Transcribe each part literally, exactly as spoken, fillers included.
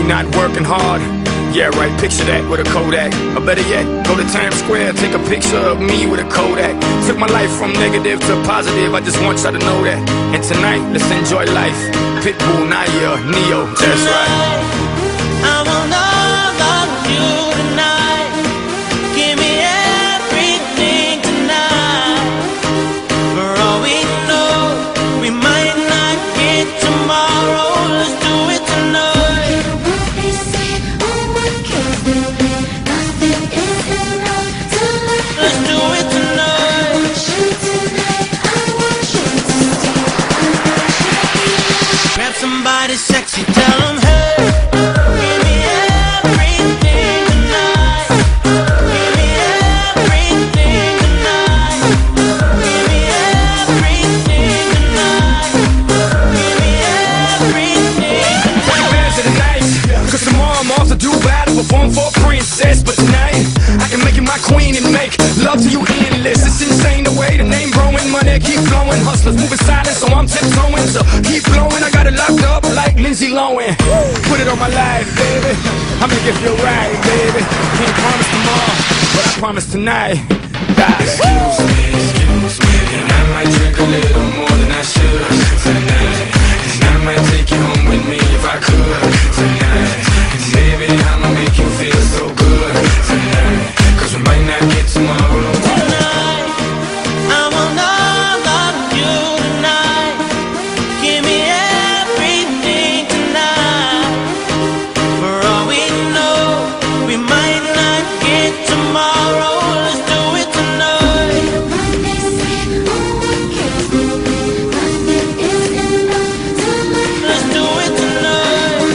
not working hard. Yeah, right, picture that with a Kodak. Or better yet, go to Times Square, take a picture of me with a Kodak. Took my life from negative to positive, I just want y'all to know that. And tonight, let's enjoy life. Pitbull, Naya, Neo, that's right. I want all of you tonight. Give me everything tonight. For all we know, we might not get tomorrow. Let's do it tonight. Let's do it tonight. Grab somebody sexy, tell them hey. Perform for a princess, but tonight I can make you my queen and make love to you endless. It's insane the way the name growing, money keep flowing. Hustlers moving silent, so I'm tiptoeing. So keep blowing, I got it locked up like Lindsay Lohan. Put it on my life, baby. I make it feel right, baby. Can't promise tomorrow, but I promise tonight. God. Excuse me, excuse me, and I might drink a little more than I should tonight. And I might take you home with me if I could tonight. Baby, I'ma make you feel so good tonight, cause we might not get tomorrow. Tonight, I want all of you tonight. Give me everything tonight. For all we know, we might not get tomorrow. Let's do it tonight. Let's do it tonight.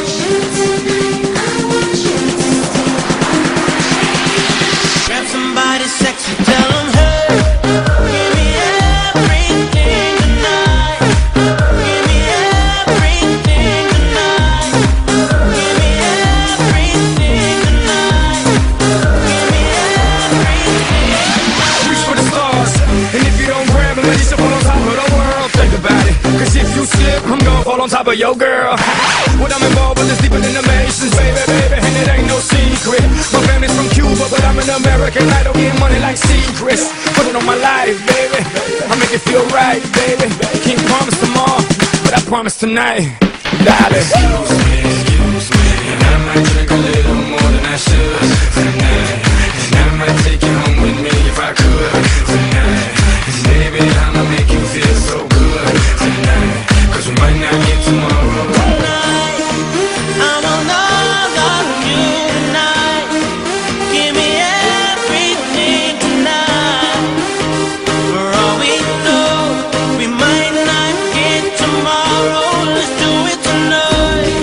Grab somebody sexy, tell them hey. Give me everything tonight. Give me everything tonight. Give me everything tonight. Give me everything. Reach for the stars, and if you don't grab them, let yourself fall on top of the world. Think about it, cause if you slip, I'm gonna fall on top of your girl. What I'm involved with is deeper than the Masons, baby, baby, and it ain't no secret. My family's from Cuba, but I'm an American. I don't get money like secrets. Put it on my life, baby. I make it feel right, baby. Can't promise tomorrow, but I promise tonight, darling. Excuse me, excuse me, and I might drink a little more than I should tonight. And I might take you home with me if I could tonight. And baby, I'ma make you feel so good tonight, cause we might not get tomorrow. Tonight, I want all of you tonight. Give me everything tonight. For all we know, we might not get tomorrow. Let's do it tonight.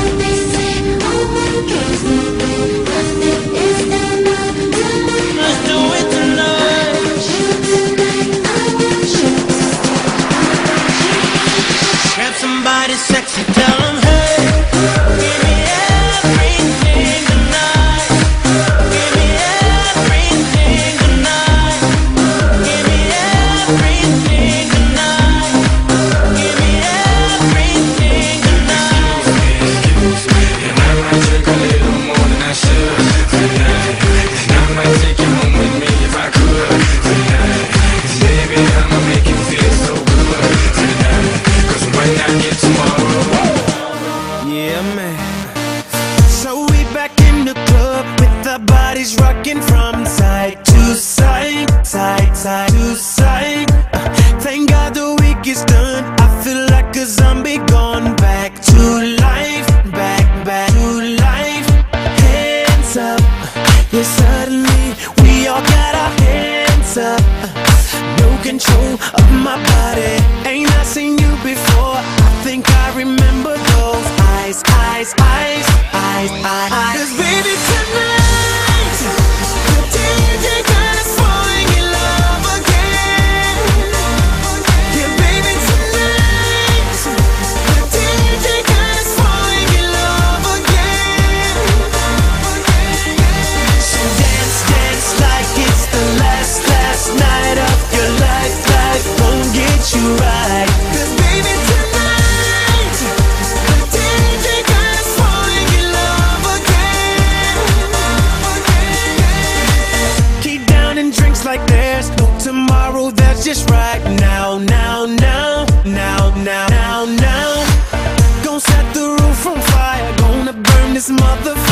Let's do it tonight. Grab somebody sexy, tell them hey. Give me everything tonight. Give me everything tonight. Give me everything tonight. Give me everything tonight. Excuse me, and I might drink a little more than I should tonight. And I might take you home with me if I could tonight. And baby, I'ma make you feel so good tonight, cause we might not get tomorrow. Yeah, man. So we back in the club with our bodies rocking from side to side, side, side to side. Uh, thank God the week is done. I feel like a zombie gone back to life, back, back to life. Hands up, yeah, suddenly we all got our hands up. No control of my body. Ain't I seen you before? I think I remember those eyes, eyes, eyes, eyes, eyes, eyes. 'Cause baby tonight, this motherfucker.